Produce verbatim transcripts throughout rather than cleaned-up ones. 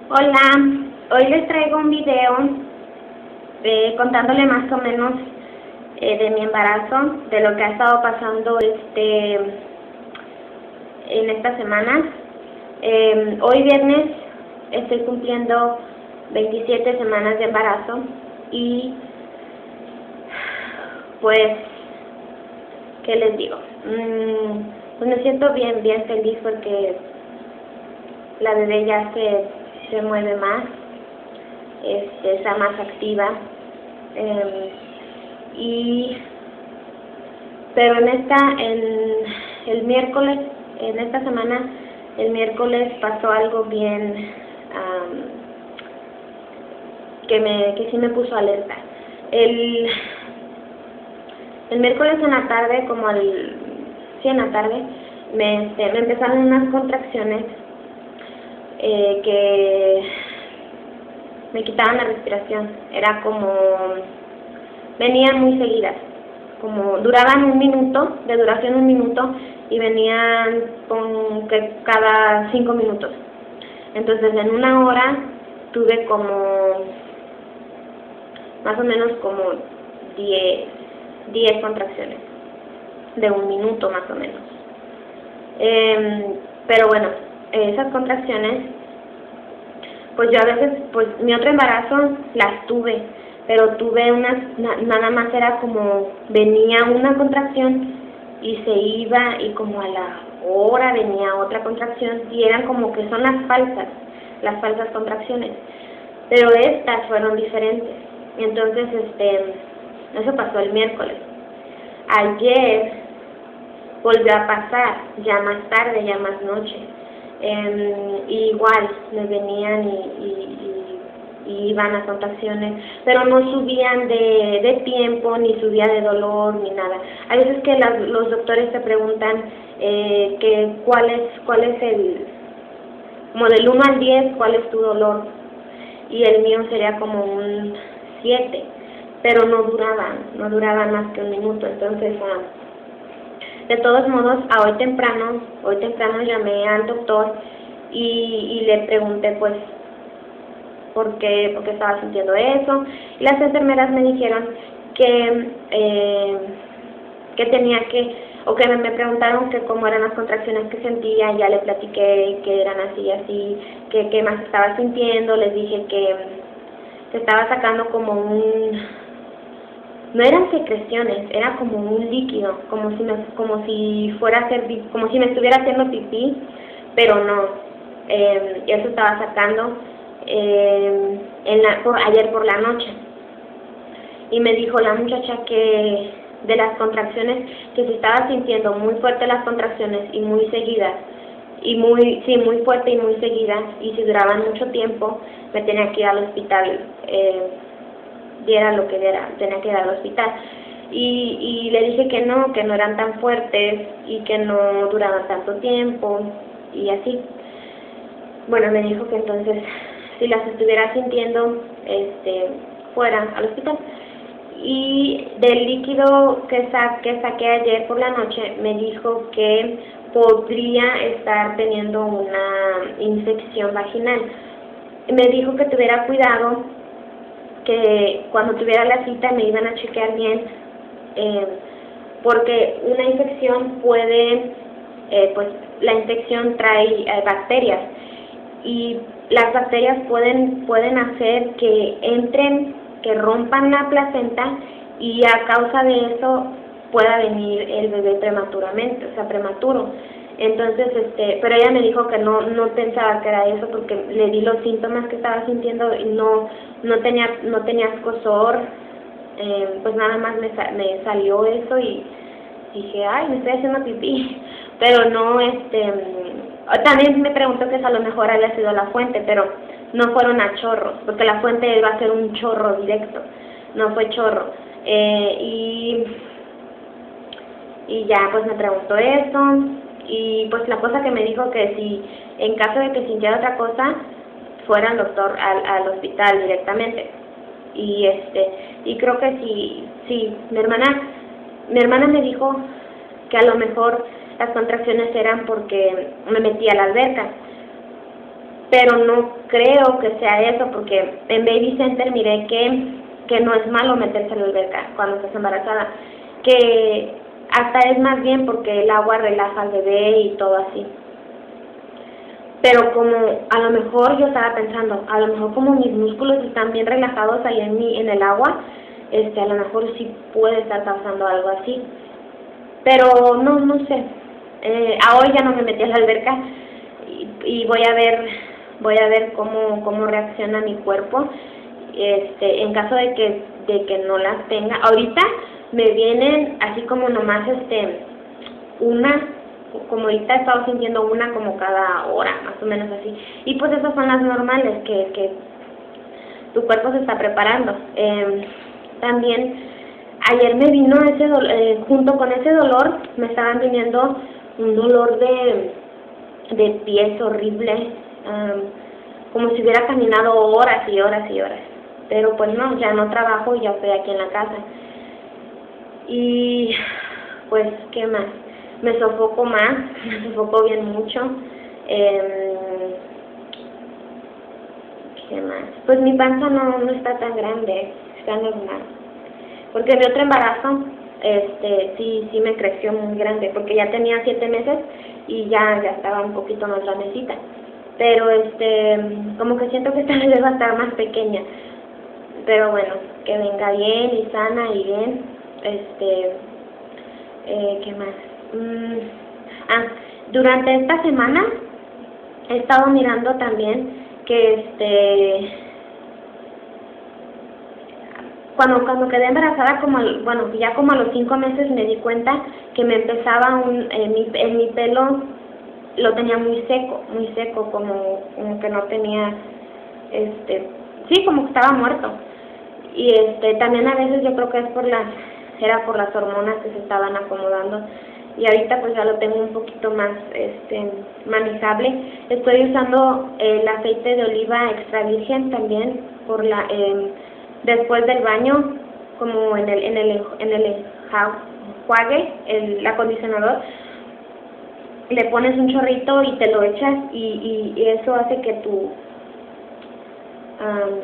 Hola, hoy les traigo un video eh, contándole más o menos eh, de mi embarazo, de lo que ha estado pasando este en esta semana. Eh, hoy viernes estoy cumpliendo veintisiete semanas de embarazo y pues, ¿qué les digo? Mm, pues me siento bien, bien feliz porque la bebé ya se se mueve más, este, está más activa, eh, y pero en esta, en el miércoles, en esta semana, el miércoles pasó algo bien, um, que me, que sí me puso alerta. El, el miércoles en la tarde, como al, sí en la tarde, me, este, me empezaron unas contracciones Eh, que me quitaban la respiración. Era como, venían muy seguidas, como duraban un minuto, de duración un minuto, y venían con que cada cinco minutos. Entonces en una hora tuve como, más o menos como diez, diez contracciones, de un minuto más o menos. Eh, pero bueno, esas contracciones, pues yo a veces, pues mi otro embarazo las tuve, pero tuve unas, na, nada más era como, venía una contracción y se iba, y como a la hora venía otra contracción, y eran como que son las falsas, las falsas contracciones, pero estas fueron diferentes. Entonces, este, eso pasó el miércoles. Ayer volvió a pasar, ya más tarde, ya más noche. Eh, y igual me venían y, y, y iban a contracciones, pero no subían de, de tiempo, ni subía de dolor, ni nada. Hay veces que las, los doctores te preguntan eh, que cuál es, cuál es el, como del uno al diez, cuál es tu dolor, y el mío sería como un siete, pero no duraban, no duraban más que un minuto. Entonces, ah, de todos modos, a hoy temprano, hoy temprano llamé al doctor y, y le pregunté, pues, por qué, por qué estaba sintiendo eso. Y las enfermeras me dijeron que, eh, que tenía que, o que me preguntaron que cómo eran las contracciones que sentía. Ya le platiqué que eran así, así, que qué más estaba sintiendo. Les dije que, que estaba sacando como un... No eran secreciones, era como un líquido, como si me, como si fuera a hacer, como si me estuviera haciendo pipí, pero no. Eh, eso estaba sacando eh, en la, por, ayer por la noche. Y me dijo la muchacha que de las contracciones, que se estaba sintiendo muy fuerte las contracciones y muy seguidas, y muy, sí, muy fuerte y muy seguidas, y si duraban mucho tiempo, me tenía que ir al hospital. Eh, diera lo que diera, tenía que ir al hospital. Y, y le dije que no, que no eran tan fuertes y que no duraban tanto tiempo y así. Bueno, me dijo que entonces, si las estuviera sintiendo, este, fuera al hospital. Y del líquido que, sa que saqué ayer por la noche, me dijo que podría estar teniendo una infección vaginal. Me dijo que tuviera cuidado, que cuando tuviera la cita me iban a chequear bien, eh, porque una infección puede, eh, pues la infección trae eh, bacterias, y las bacterias pueden, pueden hacer que entren, que rompan la placenta, y a causa de eso pueda venir el bebé prematuramente, o sea, prematuro. Entonces, este, pero ella me dijo que no, no pensaba que era eso, porque le di los síntomas que estaba sintiendo y no, no tenía, no tenía escozor, eh, pues nada más me, me salió eso y dije, ay, me estoy haciendo pipí, pero no, este, también me preguntó que a lo mejor había sido la fuente, pero no fueron a chorros, porque la fuente iba a ser un chorro directo, no fue chorro, eh, y, y ya pues me preguntó eso. Y pues la cosa que me dijo, que si en caso de que sintiera otra cosa, fuera al doctor, al, al hospital directamente. Y este y creo que sí, sí, mi hermana, mi hermana me dijo que a lo mejor las contracciones eran porque me metí a la alberca. pero no creo que sea eso, porque en Baby Center miré que, que no es malo meterse en la alberca cuando estás embarazada, que hasta es más bien porque el agua relaja al bebé y todo así. Pero como a lo mejor yo estaba pensando, a lo mejor como mis músculos están bien relajados ahí en, mi, en el agua, este, a lo mejor sí puede estar pasando algo así. Pero no, no sé. Eh, ahora ya no me metí a la alberca y, y voy a ver, voy a ver cómo, cómo reacciona mi cuerpo. Este, en caso de que, de que no las tenga. Ahorita me vienen así como nomás este, una, como ahorita he estado sintiendo una como cada hora, más o menos así. Y pues esas son las normales, que, que tu cuerpo se está preparando. Eh, también ayer me vino ese dolor, eh, junto con ese dolor, me estaban viniendo un dolor de, de pies horrible, um, como si hubiera caminado horas y horas y horas. Pero pues no, ya no trabajo, ya estoy aquí en la casa. Y pues, ¿qué más? Me sofoco más, me sofoco bien mucho. Eh, ¿Qué más? Pues mi panza no, no está tan grande, está normal. Porque de otro embarazo, este, sí, sí me creció muy grande, porque ya tenía siete meses y ya, ya estaba un poquito más grandecita. Pero este, como que siento que esta vez va a estar más pequeña. Pero bueno, que venga bien y sana y bien. Este, eh, ¿qué más? Mm, ah, durante esta semana he estado mirando también que este, cuando cuando quedé embarazada, como al, bueno, ya como a los cinco meses me di cuenta que me empezaba un, en mi, en mi pelo lo tenía muy seco, muy seco, como, como que no tenía, este, sí, como que estaba muerto. Y este, también a veces yo creo que es por las, era por las hormonas que se estaban acomodando. Y ahorita pues ya lo tengo un poquito más este manejable. Estoy usando el aceite de oliva extra virgen también por la eh, después del baño, como en el en el en el enjuague, el acondicionador, le pones un chorrito y te lo echas y, y, y eso hace que tu um,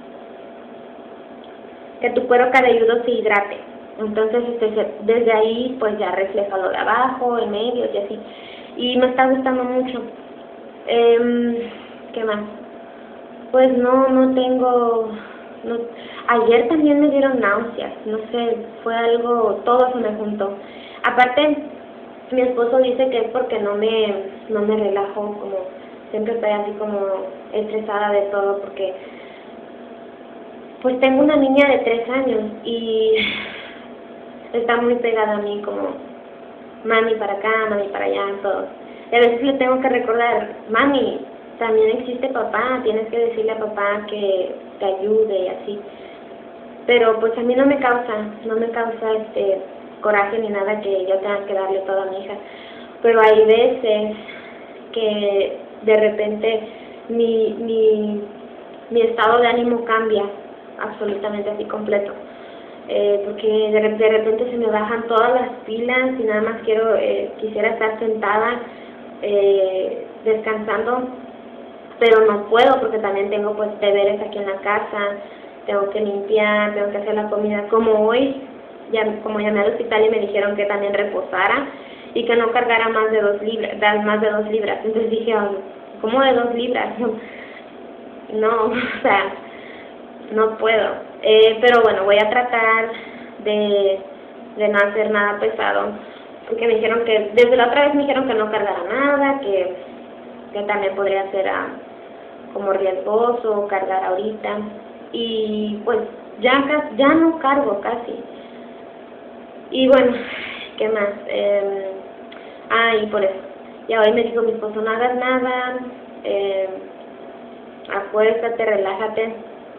que tu cuero cabelludo se hidrate. Entonces, este, desde ahí, pues ya refleja lo de abajo, en medio y así. Y me está gustando mucho. Eh, ¿Qué más? Pues no, no tengo... No, ayer también me dieron náuseas, no sé, fue algo, todo se me juntó. Aparte, mi esposo dice que es porque no me, no me relajo, como siempre estoy así como estresada de todo, porque pues tengo una niña de tres años y está muy pegada a mí, como mami para acá, mami para allá, todo. Y a veces le tengo que recordar, mami, también existe papá, tienes que decirle a papá que te ayude y así. Pero pues a mí no me causa, no me causa este coraje ni nada que yo tenga que darle todo a mi hija. Pero hay veces que de repente mi, mi, mi estado de ánimo cambia absolutamente así completo. Eh, porque de, de repente se me bajan todas las pilas y nada más quiero eh, quisiera estar sentada eh, descansando, pero no puedo porque también tengo pues deberes aquí en la casa, tengo que limpiar, tengo que hacer la comida. Como hoy, ya como llamé al hospital y me dijeron que también reposara y que no cargara más de dos libras, más de dos libras. Entonces dije, oh, ¿cómo de dos libras? No, o sea, no puedo. Eh, pero bueno, voy a tratar de, de no hacer nada pesado, porque me dijeron que, desde la otra vez me dijeron que no cargara nada, que, que también podría ser ah, como riesgoso cargar ahorita, y pues ya, ya no cargo casi. Y bueno, ¿qué más? Eh, ah, y por eso, ya hoy me dijo mi esposo, no hagas nada, eh, acuéstate, relájate.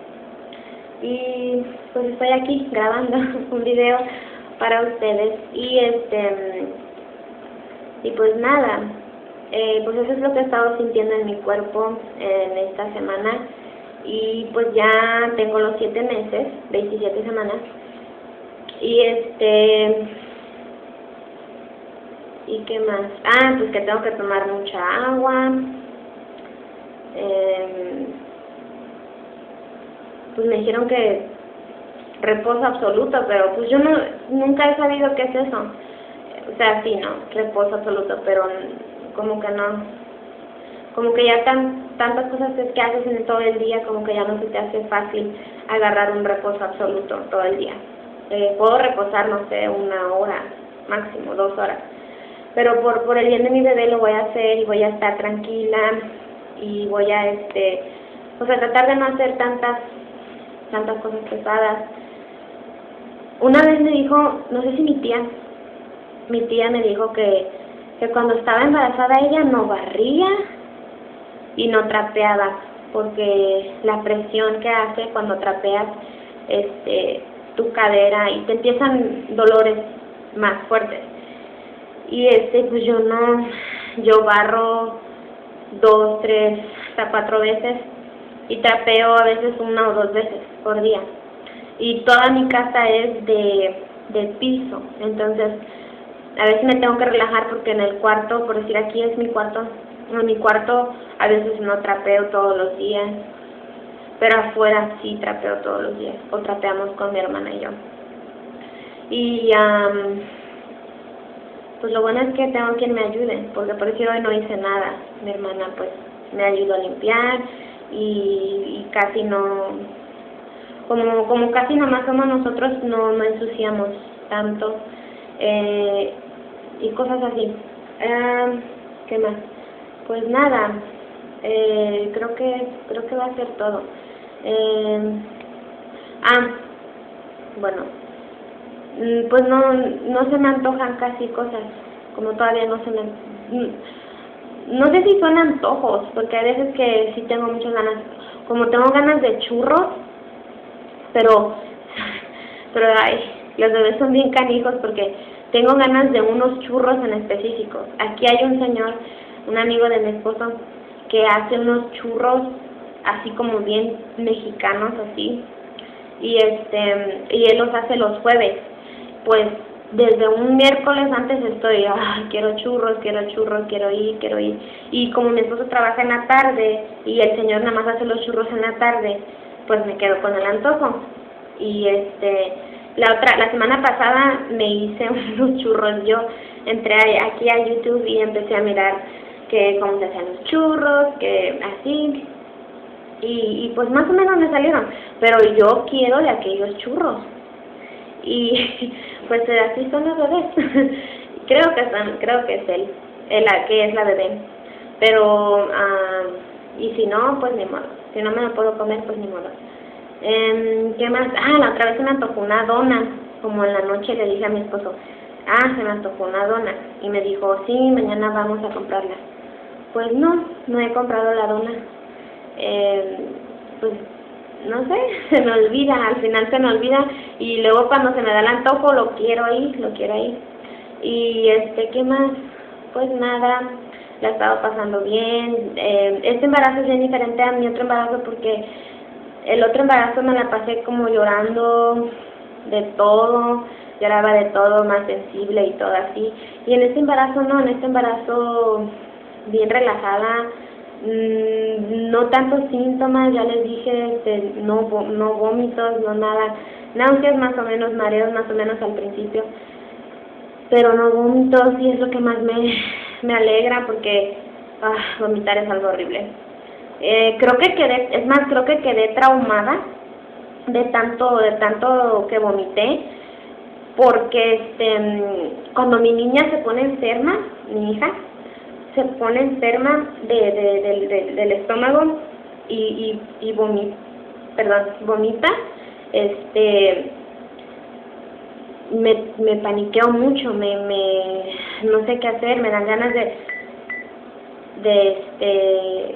Y pues estoy aquí grabando un video para ustedes y este y pues nada, eh, pues eso es lo que he estado sintiendo en mi cuerpo en esta semana. Y pues ya tengo los siete meses, veintisiete semanas, y este y qué más, ah, pues que tengo que tomar mucha agua, eh, pues me dijeron que reposo absoluto, pero pues yo no nunca he sabido qué es eso. O sea, sí, no, reposo absoluto, pero como que no, como que ya tan tantas cosas que haces en todo el día, como que ya no se te hace fácil agarrar un reposo absoluto todo el día. Eh, puedo reposar, no sé, una hora, máximo dos horas, pero por por el bien de mi bebé lo voy a hacer y voy a estar tranquila y voy a, este, o sea, tratar de no hacer tantas, tantas cosas pesadas. Una vez me dijo, no sé si mi tía, mi tía me dijo que, que cuando estaba embarazada ella no barría y no trapeaba, porque la presión que hace cuando trapeas, este, tu cadera y te empiezan dolores más fuertes. Y este, pues yo no, yo barro dos, tres, hasta cuatro veces y trapeo a veces una o dos veces por día. Y toda mi casa es de, de piso, entonces a veces me tengo que relajar porque en el cuarto, por decir aquí es mi cuarto, en mi cuarto a veces no trapeo todos los días, pero afuera sí trapeo todos los días, o trapeamos con mi hermana y yo. Y um, pues lo bueno es que tengo quien me ayude, porque por decir hoy no hice nada, mi hermana pues me ayudó a limpiar y, y casi no, como como casi nomás somos nosotros, no, no ensuciamos tanto, eh, y cosas así. Eh, ¿Qué más? Pues nada, eh, creo que creo que va a ser todo. Eh, ah, bueno, pues no no se me antojan casi cosas, como todavía no se me, no sé si son antojos, porque hay veces que sí tengo muchas ganas, como tengo ganas de churros, pero pero ay, los bebés son bien canijos porque tengo ganas de unos churros en específico. Aquí hay un señor, un amigo de mi esposo, que hace unos churros así como bien mexicanos así, y este y él los hace los jueves. Pues desde un miércoles antes estoy, ay, quiero churros, quiero churros, quiero ir, quiero ir. Y como mi esposo trabaja en la tarde y el señor nada más hace los churros en la tarde, pues me quedo con el antojo. Y este la otra la semana pasada me hice unos churros. Yo entré aquí a YouTube y empecé a mirar que cómo se hacían los churros, que así, y, y pues más o menos me salieron, pero yo quiero de aquellos churros. Y pues así son los bebés. creo que son, creo que es él, el que es la bebé, pero uh, y si no, pues ni modo, si no me lo puedo comer, pues ni modo. Eh, ¿Qué más? Ah, la otra vez se me antojó una dona, como en la noche le dije a mi esposo, ah, se me antojó una dona, y me dijo, sí, mañana vamos a comprarla. Pues no, no he comprado la dona. Eh, pues no sé, se me olvida, al final se me olvida, y luego cuando se me da el antojo lo quiero ir, lo quiero ir. Y este, ¿qué más? Pues nada, la he estado pasando bien. Eh, este embarazo es bien diferente a mi otro embarazo porque el otro embarazo me la pasé como llorando de todo, lloraba de todo, más sensible y todo así. Y en este embarazo no, en este embarazo bien relajada, mmm, no tantos síntomas, ya les dije, este, no, no vómitos, no nada, náuseas más o menos, mareos más o menos al principio, pero no vómitos, y es lo que más me, me alegra porque ah, vomitar es algo horrible. Eh, creo que quedé, es más, creo que quedé traumada de tanto, de tanto que vomité, porque este, cuando mi niña se pone enferma, mi hija, se pone enferma de, de, de, de, del estómago y, y, y vomita, perdón, vomita, este, me, me paniqueo mucho, me, me, no sé qué hacer, me dan ganas de, de, este,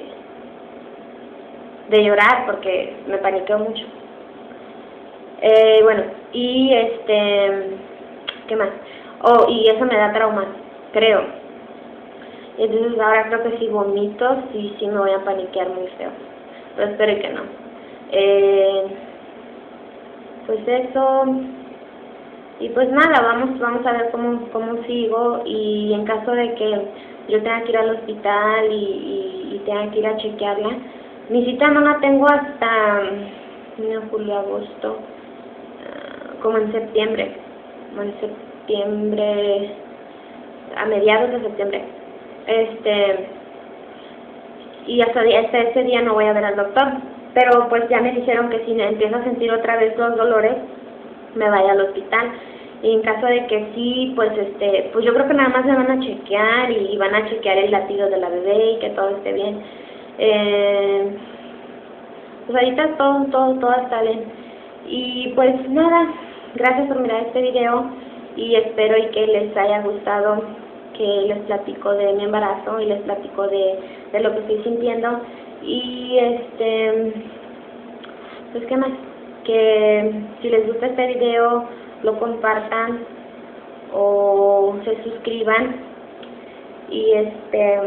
de llorar porque me paniqueo mucho. Eh, bueno, y este, ¿qué más? Oh, y eso me da trauma, creo. Entonces ahora creo que si vomito, sí, sí me voy a paniquear muy feo. Pero espero que no. Eh, pues eso. Y pues nada, vamos vamos a ver cómo, cómo sigo. Y en caso de que yo tenga que ir al hospital y, y, y tenga que ir a chequearla, mi cita no la tengo hasta junio, julio, agosto, uh, como en septiembre, como en septiembre, a mediados de septiembre. Este, y hasta hasta ese día no voy a ver al doctor, pero pues ya me dijeron que si empiezo a sentir otra vez los dolores, me vaya al hospital. Y en caso de que sí, pues este, pues yo creo que nada más me van a chequear y van a chequear el latido de la bebé y que todo esté bien. Eh, pues ahorita todo, todo, todo está bien. Y pues nada, gracias por mirar este video y espero y que les haya gustado, que les platico de mi embarazo y les platico de, de lo que estoy sintiendo. Y este, pues qué más, que si les gusta este video lo compartan o se suscriban y este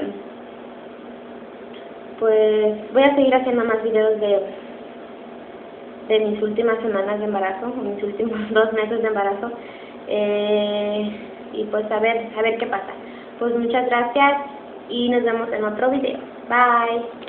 pues voy a seguir haciendo más videos de de mis últimas semanas de embarazo, mis últimos dos meses de embarazo, eh, y pues a ver, a ver qué pasa. Pues muchas gracias y nos vemos en otro video. Bye.